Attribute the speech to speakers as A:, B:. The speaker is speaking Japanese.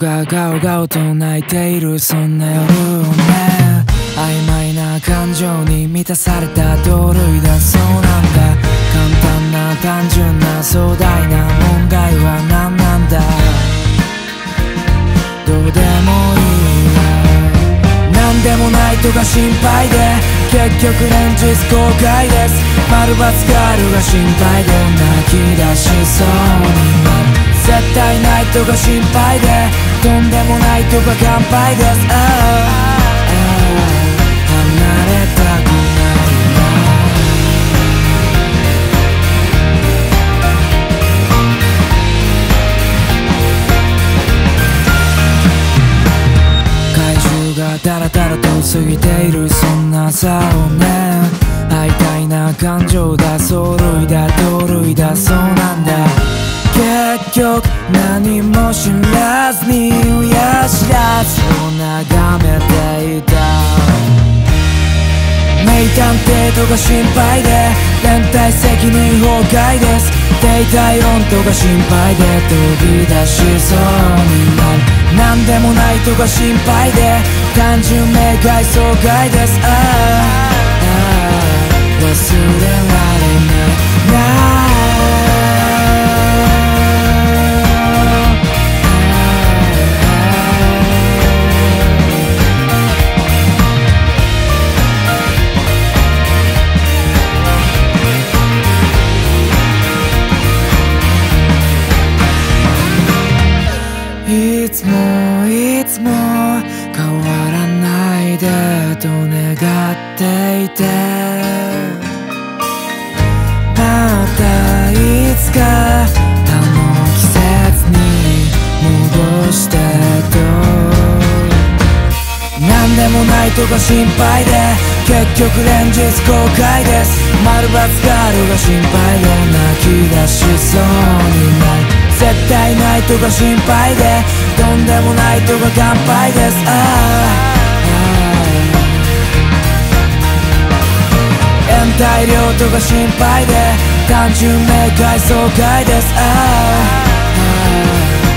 A: がガオガオと泣いているそんな夜をね、曖昧な感情に満たされた同類だそうなんだ。簡単な単純な壮大な問題は何なんだ。どうでもいいわ。なんでもないとか心配で結局連日後悔です。丸×ガールが心配で泣き出しそうになる。絶対ないとか心配でとんでもないとか乾杯です。離れたくないな。怪獣がダラダラと過ぎているそんな朝をね、敗退な感情だ、走塁だ盗塁だそうなんだ。結局何も知らずに親知らずを眺めていた。名探偵とか心配で連帯責任崩壊です。定体論とか心配で飛び出しそうになる。なんでもないとか心配で単純明快爽快です。忘れられない。いつもいつも変わらないでと願っていて、またいつかあの季節に戻してと。なんでもないとか心配で結局連日後悔です。丸×ガールが心配で泣き出しそうになる。絶対ないとか心配でとんでもないとか乾杯です。延滞量とか心配で単純明快爽快です。